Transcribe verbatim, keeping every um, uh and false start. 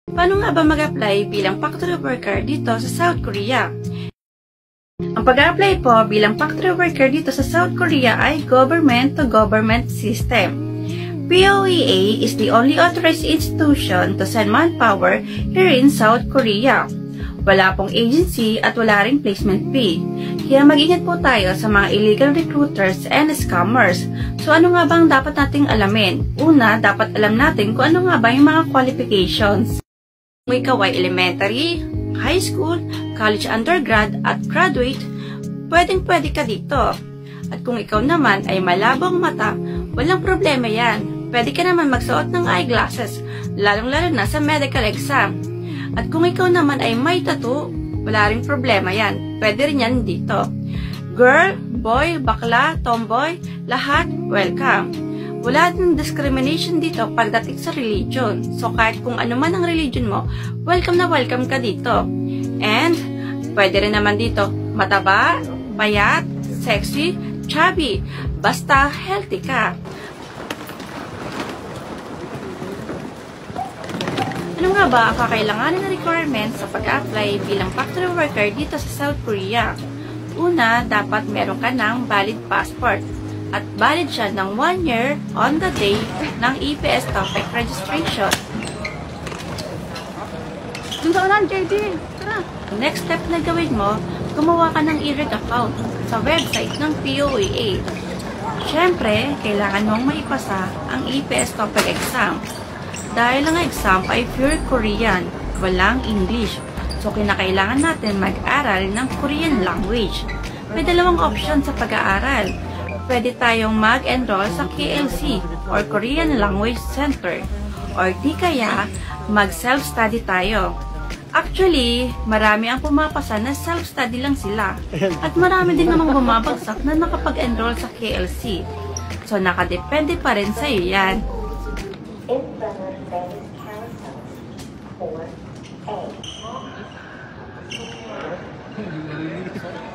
Paano nga ba mag-apply bilang factory worker dito sa South Korea? Ang pag-apply po bilang factory worker dito sa South Korea ay government-to-government system. P O E A is the only authorized institution to send manpower here in South Korea. Wala pong agency at wala ring placement fee. Kaya mag-ingat po tayo sa mga illegal recruiters and scammers. So ano nga bang dapat nating alamin? Una, dapat alam natin kung ano nga ba yung mga qualifications. Kung ikaw ay elementary, high school, college undergrad at graduate, pwedeng pwede ka dito. At kung ikaw naman ay malabong mata, walang problema yan. Pwede ka naman magsuot ng eyeglasses, lalong-lalo na sa medical exam. At kung ikaw naman ay may tattoo, wala ring problema yan. Pwede rin yan dito. Girl, boy, bakla, tomboy, lahat, welcome. Wala din discrimination dito pagdating sa religion. So kahit kung ano man ang religion mo, welcome na welcome ka dito. And pwede rin naman dito mataba, payat, sexy, chubby. Basta healthy ka. Ano nga ba ang kakailanganin na requirements sa pag-apply bilang factory worker dito sa South Korea? Una, dapat meron ka ng valid passport. At valid siya ng one year on the day ng E P S TOPIC registration. Doon ka lang, J D. Tara. Next step na gawin mo, gumawa ka ng e-reg account sa website ng P O E A. Siyempre, kailangan mong maipasa ang E P S TOPIC exam. Dahil ang exam ay pure Korean, walang English. So, kinakailangan natin mag-aral ng Korean language. May dalawang option sa pag-aaral. Pwede tayong mag-enroll sa K L C or Korean Language Center or di kaya mag-self-study tayo. Actually, marami ang pumapasa na self-study lang sila at marami din namang bumabagsak na nakapag-enroll sa K L C. So, nakadepende pa rin sa iyo yan. four A